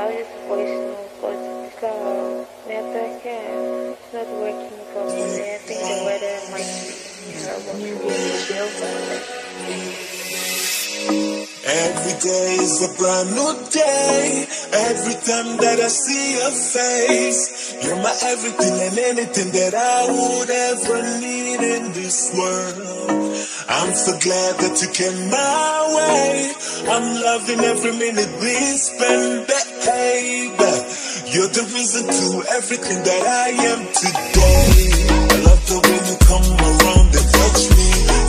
I'll just voice note because the network it's not working properly. I think the weather might be terrible. Every day is a brand new day. Every time that I see your face, you're my everything and anything that I would ever need in this world. I'm so glad that you came my way. I'm loving every minute we spend, baby. You're the reason to everything that I am today. I love the way you come around and touch me.